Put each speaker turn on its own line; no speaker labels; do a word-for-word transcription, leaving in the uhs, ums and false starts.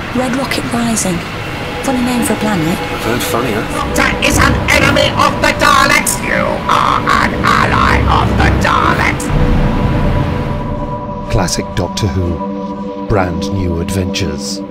Red Rocket Rising. Funny name for a planet.
I've heard funnier.
Doctor is an enemy of the Daleks! You are an ally of the Daleks!
Classic Doctor Who. Brand new adventures.